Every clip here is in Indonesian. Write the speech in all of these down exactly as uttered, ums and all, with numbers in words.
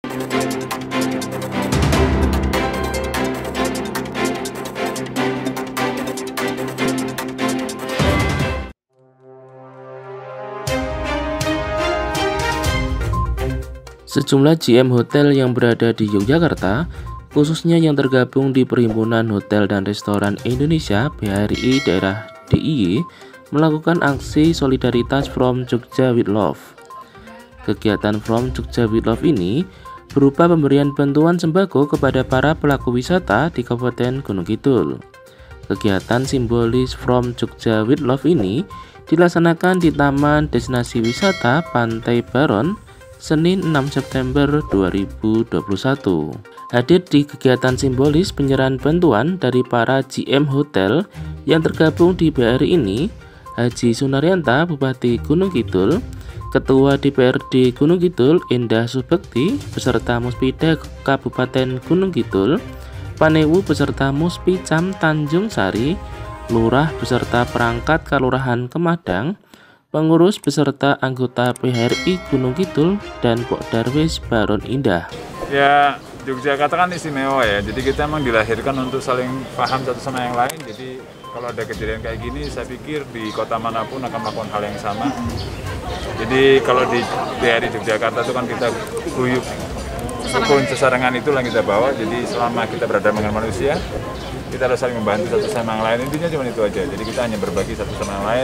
Sejumlah J M Hotel yang berada di Yogyakarta, khususnya yang tergabung di Perhimpunan Hotel dan Restoran Indonesia (P H R I) daerah D I Y, melakukan aksi solidaritas From Jogja with Love. Kegiatan From Jogja with Love ini berupa pemberian bantuan sembako kepada para pelaku wisata di Kabupaten Gunung Kidul. Kegiatan simbolis From Jogja with Love ini dilaksanakan di Taman Destinasi Wisata Pantai Baron, Senin enam September dua ribu dua puluh satu. Hadir di kegiatan simbolis penyerahan bantuan dari para J M Hotel yang tergabung di P H R I ini, Haji Sunaryanta, Bupati Gunung Kidul, Ketua D P R D Gunung Kidul Indah Subekti beserta Muspida Kabupaten Gunung Kidul, Panewu beserta Muspicam Tanjung Sari, Lurah beserta perangkat Kelurahan Kemadang, pengurus beserta anggota P H R I Gunung Kidul, dan Pok Darwis Baron Indah. Ya, Yogyakarta kan istimewa ya, jadi kita memang dilahirkan untuk saling paham satu sama yang lain. Jadi kalau ada kejadian kayak gini, saya pikir di kota manapun akan melakukan hal yang sama. Jadi kalau di P H R I Yogyakarta itu kan kita guyup, rukun sesarengan itulah yang kita bawa. Jadi selama kita berada dengan manusia, kita harus saling membantu satu sama yang lain. Intinya cuma itu aja. Jadi kita hanya berbagi satu sama yang lain,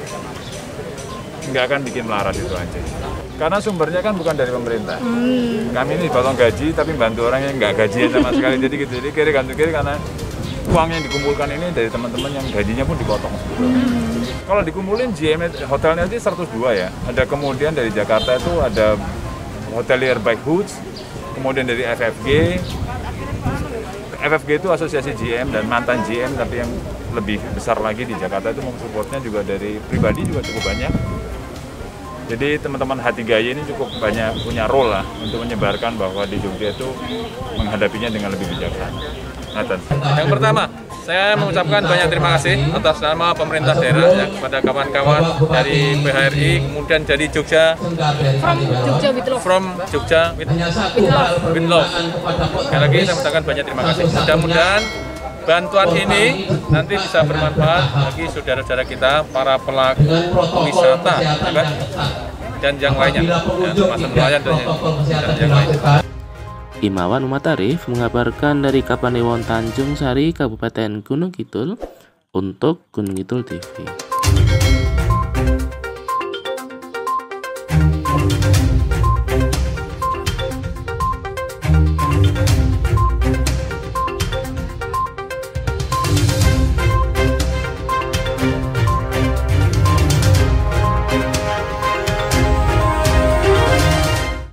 nggak akan bikin melarat, itu aja. Karena sumbernya kan bukan dari pemerintah. Hmm. Kami ini dipotong gaji, tapi bantu orang yang nggak gajian sama sekali. Jadi gitu, jadi kiri kantor kiri karena uang yang dikumpulkan ini dari teman-teman yang gajinya pun dipotong. Hmm. Kalau dikumpulin J M hotelnya itu seratus dua ya. Ada kemudian dari Jakarta itu ada Hotelier by Hoods, kemudian dari F F G. F F G itu asosiasi J M dan mantan J M, tapi yang lebih besar lagi di Jakarta itu support-nya juga dari pribadi juga cukup banyak. Jadi teman-teman H tiga Y ini cukup banyak punya role lah untuk menyebarkan bahwa di Jogja itu menghadapinya dengan lebih bijaksana. Nathan. Yang pertama, saya mengucapkan banyak terima kasih atas nama pemerintah daerah ya, kepada kawan-kawan dari P H R I, kemudian dari Jogja, From Jogja with Love. From Jogja with, with Love. With Love. Sekali lagi saya mengucapkan banyak terima kasih. Mudah-mudahan bantuan ini nanti bisa bermanfaat bagi saudara-saudara kita, para pelaku wisata ya, dan yang lainnya, ya, termasuk nelayan dan, dan yang lainnya. Imawan Umat Arif mengabarkan dari Kapanewon Tanjung Sari, Kabupaten Gunung Kidul untuk Gunung Kidul T V.